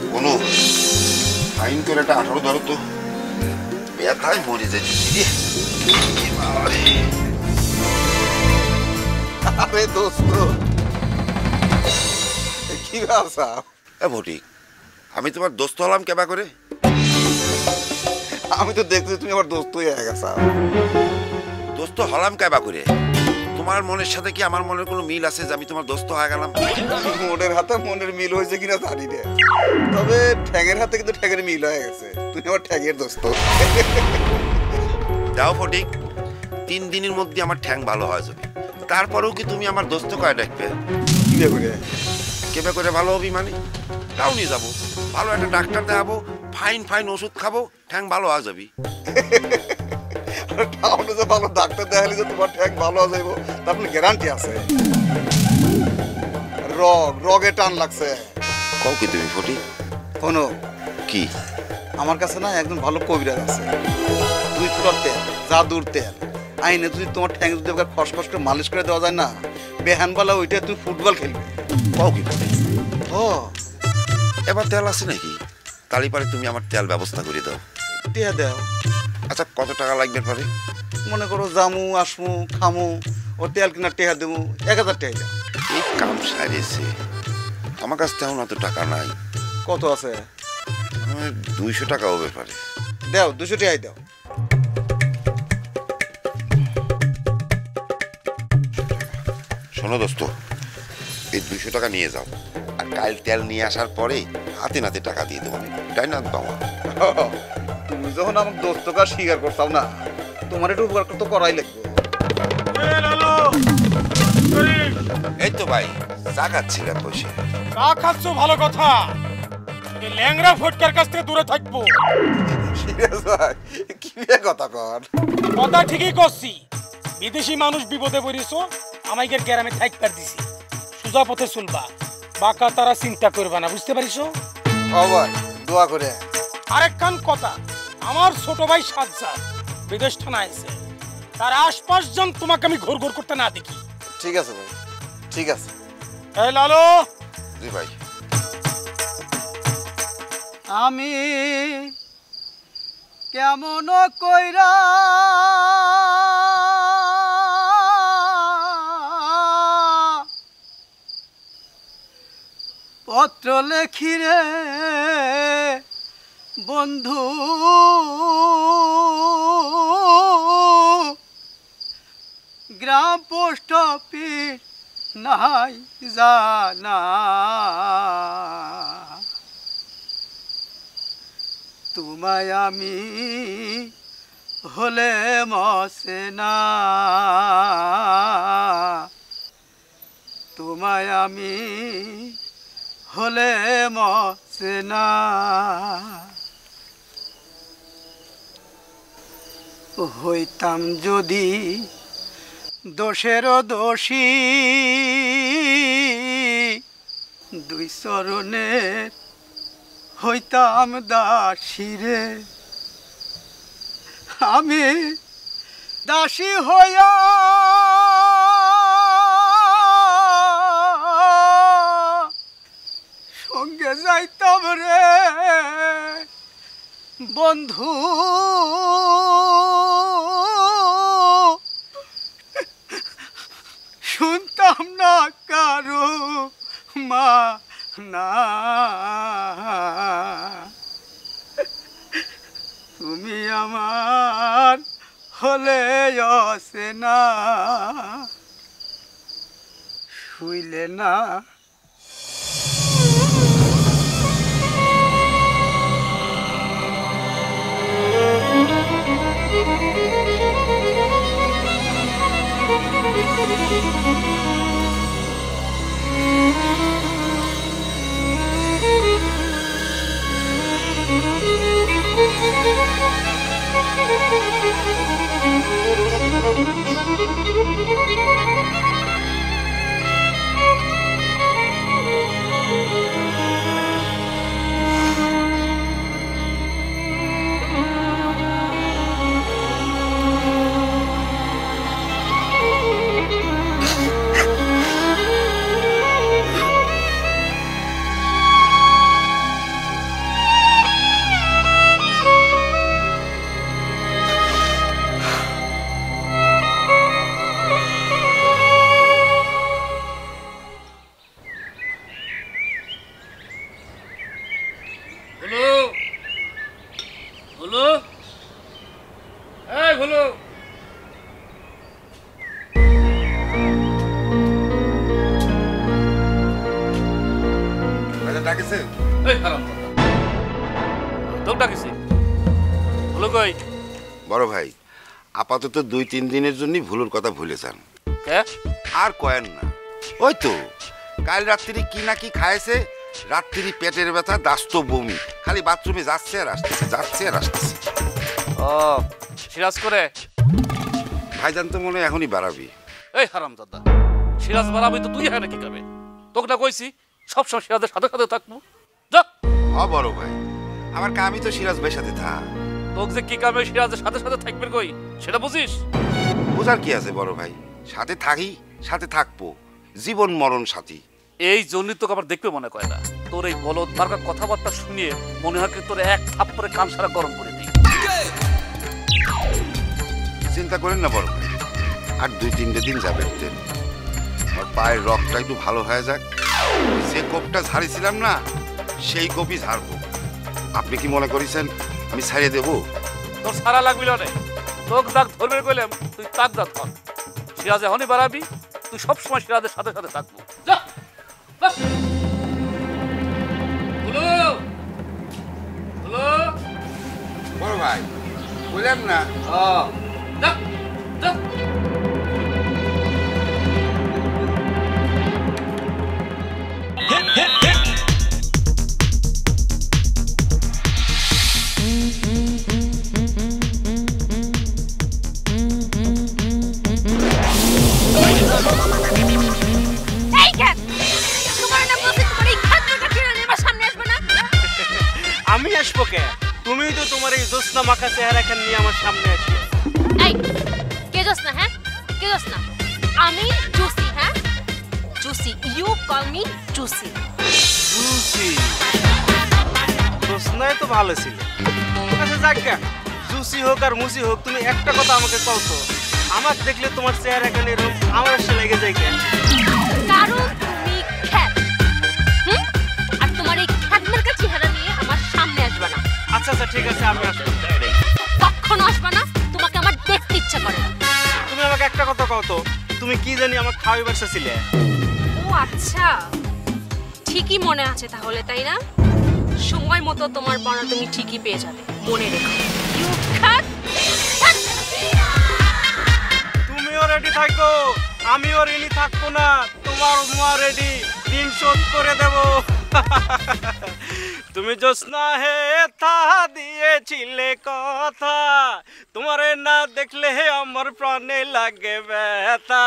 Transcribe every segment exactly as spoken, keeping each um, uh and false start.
কোনো ফাইন করে একটা আঠারো ধরো তো, ব্যথায় মরে যাচ্ছি। আরে দোস্ত কি ভাবছা? এ ফটিক, আমি তোমার দোস্ত হলাম কেবা করে? আমি তো দেখছি তুমি আমার দোস্ত হয়ে গেছ। দোস্ত হলাম কেবা করে? তোমার মনের সাথে কি আমার মনের কোনো মিল আছে যে আমি তোমার দোস্ত হয়ে গেলাম? মনের হাতে মনের মিল হয়েছে কিনা জানি না, তবে ঠ্যাঙের হাতে কিন্তু ঠ্যাঙের মিল হয়ে গেছে। তুমি আমার ঠ্যাঙের দোস্ত। দাও ফটিক, তিন দিনের মধ্যে আমার ঠ্যাং ভালো হয়ে যাবে, তারপরেও কি তুমি আমার দোস্ত কয়ে ডাকবে? কিভাবে করে? কেবে করে ভালো হবি মানে? তাও নিয়ে যাবো, ভালো একটা ডাক্তার দেখাবো, ফাইন ফাইন ওষুধ খাবো, ঠ্যাং ভালো হয়ে যাবি। টাউনে যে ভালো ডাক্তার দেখালে যে তোমার ঠ্যাং ভালো হয়ে যাবো তারপরে গ্যারান্টি আছে? রগ রগে টান লাগছে। কও কি তুমি ফটিক? শোনো, কি? আমার কাছে না একদম ভালো কবিরাজ আছে। দুই ফুটার তেল, জাদুর তেল আইনে যদি তোমার ঠ্যাং যদি একবার খসখস করে মালিশ করে দেওয়া যায় না, বেহানবালা ওইটা তুমি ফুটবল খেলবে। কও কি ফটিক? ও এবার তেল আছে নাকি? তালি পারে তুমি আমার তেল ব্যবস্থা করে দাও। টিয়া দাও। আচ্ছা, কত টাকা লাগবে পারে? মনে করো জামু আসমু খামু ও তেল কিনা টেহা দেবো, এক হাজার টাকা দাও। এই কাম সারিয়েছে, আমার কাছে তেমন অত টাকা নাই। কত আছে? দুইশো টাকা হবে পারে। দাও, দুশো টাকাই দাও। শোনো দোস্ত, এই দুইশো টাকা নিয়ে যাও, আর কাল তেল নিয়ে আসার পরে হাতে নাতে টাকা দিয়ে দেবো। তাই না বাবা? তুমি যখন আমার দোস্ত কাজ স্বীকার করছাও না, তোমার একটু উপকার তো করাই লাগবে। এই তো ভাই, চা খাচ্ছিলাম বসে। চা খাচ্ছ ভালো কথা, এই ল্যাংড়া ফটকার কাছ থেকে দূরে থাকবো। সিরিয়াস ভাই, কি কথা কর? কথা ঠিকই করছি। বিদেশি মানুষ বিপদে পড়িস, আমাকে গ্রামে থাকবার দিছি। সোজা পথে চলবা, বাঁকা তারা চিন্তা করবা না, বুঝতে পারিস? ও ভাই, দোয়া করে। আরেকখান কথা, আমার ছোট ভাই সাজ্জাদ বিদেশ থানায় আছে, তার আশপাশ যেন তোমাকে আমি ঘোর ঘোর করতে না দেখি। ঠিক আছে ভাই, ঠিক আছে। এই লালু। জি ভাই। আমি কেমন কইরা পত্র লেখি রে বন্ধু, গ্রাম পোস্ট অফিস নাই জানা, তোমায় আমি হলে মসে না, তোমায় আমি হলে মসে না। হইতাম যদি দোষেরও দোষী, দুই চরণের হইতাম দাসী রে। আমি দাসী হইয়া সঙ্গে যাইতাম রে বন্ধু, শুনতাম না কারো মা না, তুমি আমার হলে আসে না, শুইলে না। ভুলু এই ভুলু ডাকেছে এই হারাম তোক ডাকিছে ভুলু কই বড় ভাই আপাতত দুই তিন দিনের জন্যই ভুলুর কথা ভুলে যান। কে আর কয়েন না, ওই তো কাল রাত্রি কি না কি খাইছে, রাত্রি পেটের ব্যথা, দাস্ত বমি, খালি বাথরুমে যাচ্ছে আর আসতেছে যাচ্ছে আর আসতেছে। ও সিরাজ করে ভাইজান তো মনে হয় এখনই বাড়াবি। এই হারাম দাদা সিরাজ বাড়াবি তো তুই এখানে কি করবে? তোকে না কইছি সবসময় সিরাজের সাথে সাথে থাকবো। যা হ বড় ভাই, আমার কামই তো সিরাজ ভাইয়ের সাথে থাক। তোকে যে কি কামে সিরাজের সাথে সাথে থাকবে কই সেটা বুঝিস? বোঝার কি আছে বড় ভাই, সাথে থাকি সাথে থাকবো, জীবন মরণ সাথী। এই জন্যই তোকে আবার দেখবে মনে করে না। তোর এই বলদ মার্কা কথাবার্তা শুনিয়ে মনে হয় তোর এক থাপ্পড়ে কান সারা গরম করে দিই। চিন্তা করেন না বড় ভাই, আর দুই তিনটে দিন যাবে, আমার পায়ের রক্তটা একটু ভালো হয়ে যাক। যে কোপটা ঝাড়িছিলাম না সেই কোপই ঝাড়বো। আপনি কি মনে করেছেন আমি ছাড়িয়ে দেবো? তোর সারা লাগবি না, তোকে দাগ ধরবে কইলাম তুই তাক দাঁত ধর। সিরাজ এখনই বাড়াবি, তুই সবসময় সিরাজের সাথে সাথে থাকবো। যা বলো বলো বড় ভাই বললাম না। যা যা আমি আসবো কে? তুমি তো তোমার এই জোসনা মাখা চেহারা খান নিয়ে আমার সামনে আসবে। এই কে জোসনা? হ্যাঁ কে জোসনা? আমি জুসি। হ্যাঁ Jusi, you call me Jusi. Jusi জোসনাই তো ভালো ছিল। আচ্ছা যাক গে, জুসি হোক আর মুসি হোক, তুমি একটা কথা আমাকে কও তো, আমার দেখলে তোমার চেহারা খান এরকম আমার এসে লেগে যায় কেন? কারণ তুমি খ্যাত। হুম আর তোমার এই খ্যাতমার্কা চেহারা নিয়ে আমার সামনে আসবে না। আচ্ছা আচ্ছা ঠিক আছে, আমি আসবো। কখনো আসবে না, তোমাকে আমার দেখতে ইচ্ছা করে না। তুমি আমাকে একটা কথা কও তো, তুমি কি জানি আমার খাওয়াইবার ছিলে? ও আচ্ছা, ঠিকই মনে আছে তাহলে, তাই না? সময় মতো তোমার পড়া তুমি ঠিকই পেয়ে যাবে, মনে রেখো। ইউ খ্যাত। তুমিও রেডি থাকো, আমিও রেডি থাকবো না, তোমার মা রেডি, ঋণ শোধ করে দেব। তুমি জোসনা হে থা দিয়েছিলে কথা, তোমারে না দেখলে আমার প্রাণে লাগে ব্যথা।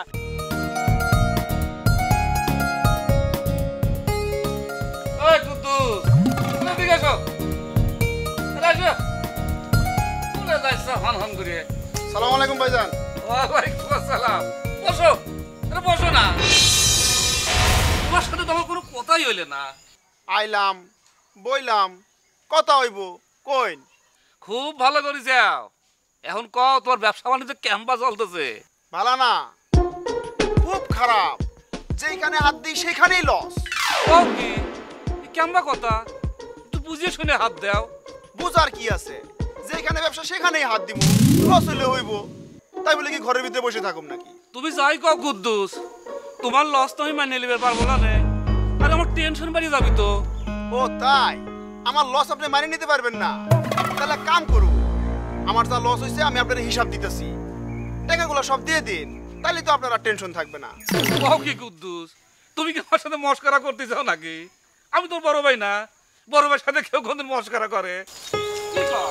ওই কুদ্দুস তুমি এদিকে এসো। এদিকে এসো। চলে যাইছ হন হন করে। সালাম আলাইকুম ভাইজান। ওয়ালাইকুম আসসালাম। বসো, আরে বসো না। তোমার সাথে তো আমার কোনো কথাই হইলে না। আইলাম বইলাম, কথা হইব কইন। খুব ভালো করি যাও। এখন ক তোমার ব্যবসা বাণিজ্য কেমবা চলতেছে? ভালো না, খুব খারাপ। যেখানে হাত দিই সেখানেই লস। ও কি কেমবা কথা, তুই বুঝিয়ে শুনে হাত দাও। বুঝার কি আছে, যেখানে ব্যবসা সেখানেই হাত দিব, লস হইলে হইব। তাই বলে কি ঘরের ভিতরে বসে থাকুম নাকি? তুমি যাই কও কুদ্দুস, তোমার লস তো আমি মানিয়ে নিতে পারবো না রে। আর আমার টেনশন বাড়ি যাবি তো। ও তাই, আমার লস আপনি মানিয়ে নিতে পারবেন না? তাহলে কাম করুন, আমার যা লস হয়েছে আমি আপনার হিসাব দিতেছি, টাকাগুলো সব দিয়ে দিন, তাহলে তো আপনার আর টেনশন থাকবে না। কও কি কুদ্দুস, তুমি কি আমার সাথে মস্করা করতে চাও নাকি? আমি তোর বড় ভাই না? বড় ভাইয়ের সাথে কেউ কোনদিন মস্করা করে? কি কও?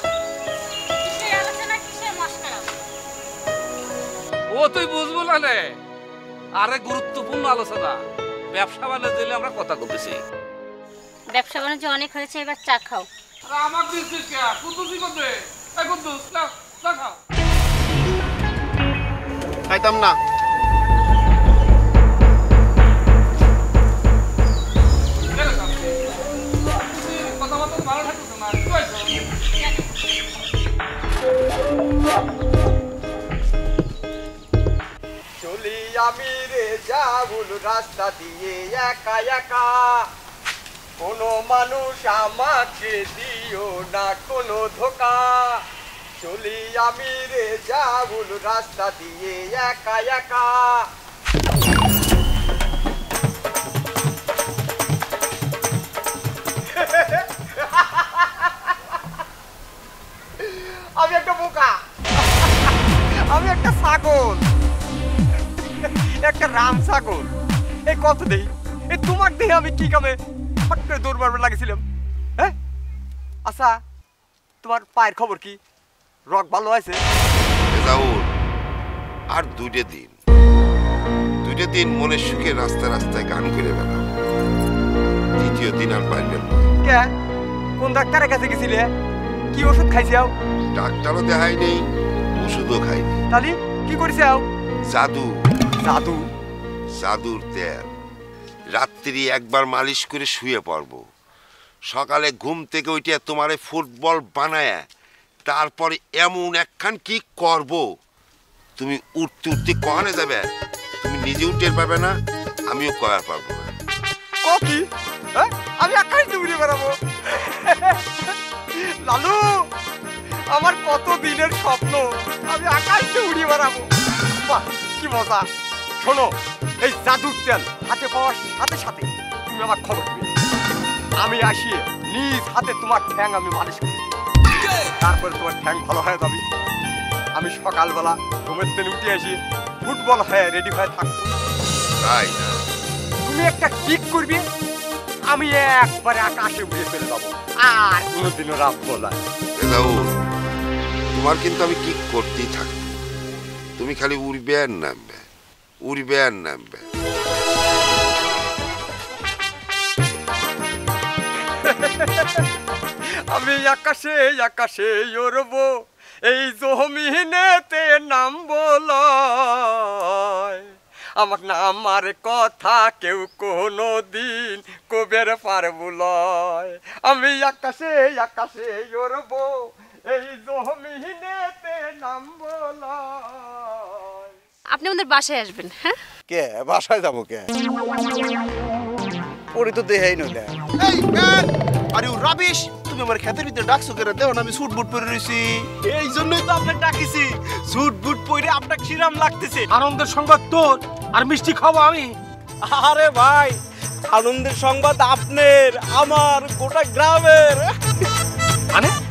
ও তুই বুঝবো না রে, আরে গুরুত্বপূর্ণ আলোচনা, ব্যবসা বাণিজ্য দিলে আমরা কথা বলতেছি। ব্যবসা বাণিজ্য অনেক হয়েছে, এবার চা খাও। আরে আমার দিছিস কে? কুদ্দুসই করবে। এই কুদ্দুস না, চা খাও। খাইতাম না। কথাবার্তা ভালো থাকতেছে না, কি হয়েছে? চলি আমি রে যাবুল রাস্তা দিয়ে একা একা, কোনো মানুষ আমাকে দিয়ে দিও না কোনো ধোকা, চলি আমি রে যাবুল রাস্তা দিয়ে একা একা। আমি একটা বোকা, আমি একটা ছাগল, একটা রাম ছাগল। এই কত দেই, এই তোমার দেহে আমি কি কামে ফট করে দৌড় মারবার লাগেছিলাম? হ্যাঁ আচ্ছা, তোমার পায়ের খবর কি? রক ভালো আছে? রেজাউল, আর দুইটা দিন দুইটা দিন মনের সুখে রাস্তায় রাস্তায় গান করে বেড়াও। দ্বিতীয় দিন আর পারবেন না। কে কোন ডাক্তারের কাছে গেছিলে? কি ওষুধ খাইছাও? ডাক্তারও দেখাই নেই, ওষুধও খাইনি। তাহলে কি করেছাও? জাদু। জাদু? জাদুর তেল। রাত্রি একবার মালিশ করে শুয়ে পড়বো, সকালে ঘুম থেকে উঠে তোমারে ফুটবল বানায়, তারপরে এমন একখান কি করব, তুমি উঠতে উঠতে কখনে যাবে, তুমি নিজেও টের পাবে না, আমিও করার পারবো না। কি আমি আকাশে উড়ে বেড়াবো? লালু, আমার কত দিনের স্বপ্ন, আমি আকাশে উড়ে বেড়াবো। বাহ কি মজা! শোনো, এই জাদুর তেল হাতে পাওয়ার সাথে সাথে তুমি আমার খবর দিবে। আমি আসি নিজ হাতে তোমার ঠ্যাং আমি মালিশ করি, তারপরে তোমার ঠ্যাং ভালো হয়ে যাবে। আমি সকালবেলা ঘুমের তেলে উঠে আসি, ফুটবল হয়ে রেডি হয়ে থাকবো। তাই না? তুমি একটা কিক করবে, আমি একবারে আকাশে উড়ে ফেলে যাবো, আর কোনোদিনও রাখবো না। রেজাউল, তোমার কিন্তু আমি কি করতেই থাকবো, তুমি খালি উড়বে আর নামবে, উড়বে আর নামবে। আমি আকাশে আকাশে উড়বো, এই জমিনেতে নামবো লয়। আমার নামার কথা কেউ কোনো দিন কবের পারবো লয়। আমি আকাশে আকাশে উড়বো, এই জমিনেতে নামবো লয়। আপনি আমাদের বাসায় আসবেন। হ্যাঁ, কে বাসায় যাবো? কে পড়ি তো দেহাই নইলে। এই ম্যান, আর ইউ রাবিশ! তুমি আমার ক্ষেতের ভিতরে ডাকছো কেন? দেখো না আমি স্যুট বুট পরে রইছি। এই জন্যই তো আপনাকে ডাকিছি, স্যুট বুট পরে আপনাকে শিরাম লাগতেছে। আনন্দের সংবাদ তোর, আর মিষ্টি খাবো আমি। আরে ভাই, আনন্দের সংবাদ আপনার, আমার গোটা গ্রামের। মানে